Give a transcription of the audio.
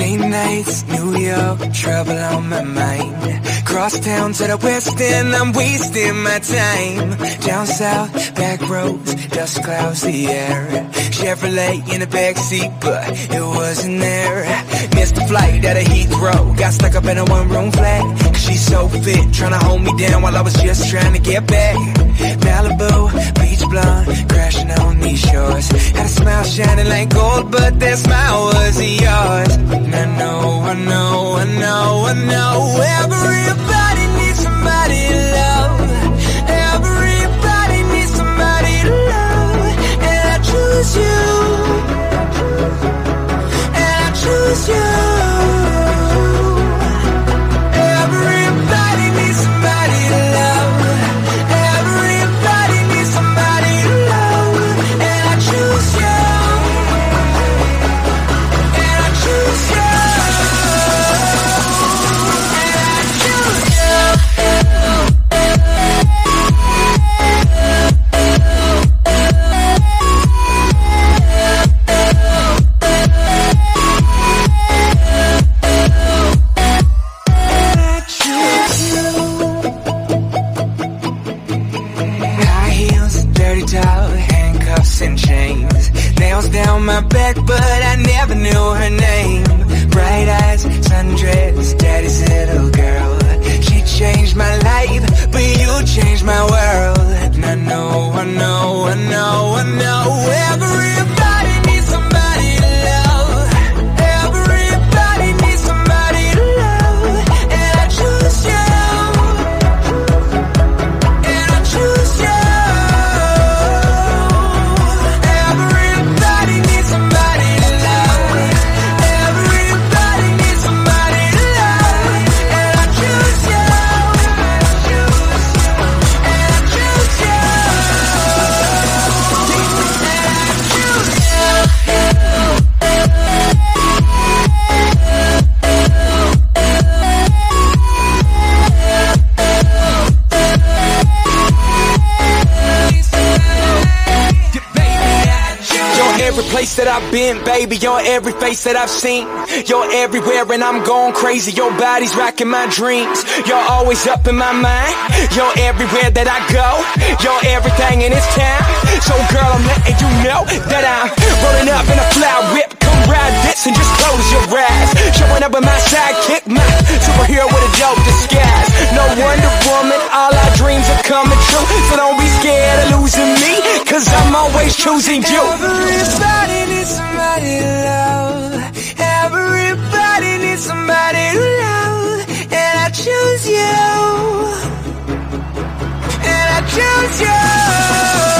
Late nights, New York, trouble on my mind. Cross town to the west end, I'm wasting my time. Down south, back roads, dust clouds the air. Chevrolet in the backseat, but it wasn't there. Missed the flight at a Heathrow, got stuck up in a one-room flat. Cause she's so fit, trying to hold me down while I was just trying to get back. Malibu, beach blonde, crashing on these shores. Had a smile shining like gold, but that smile wasn't yours. And I know, I know, I know, I know everybody needs somebody to love. Everybody needs somebody to love. And I choose you. And I choose you. Everybody needs somebody to love. Everybody needs somebody to love. And I choose you. And I choose you. And chains, nails down my back, but I never knew her name. Bright eyes, sundress, daddy's little girl. She changed my life, but you changed my world. And I know, I know, I know, I know everybody needs somebody to love. Everybody needs somebody to love. And I choose you. And I choose you. Every place that I've been, baby, you're every face that I've seen. You're everywhere and I'm going crazy. Your body's rocking my dreams. You're always up in my mind. You're everywhere that I go. You're everything in this town. So girl, I'm letting you know that I'm rolling up in a fly whip. Come ride this and just close your eyes. Showing up with my sidekick, my superhero with a dope disguise. No Wonder Woman, all our dreams are coming true. So don't be scared of losing me, cause I'm always choosing you. Everybody needs somebody to love. Everybody needs somebody to love. And I choose you. And I choose you.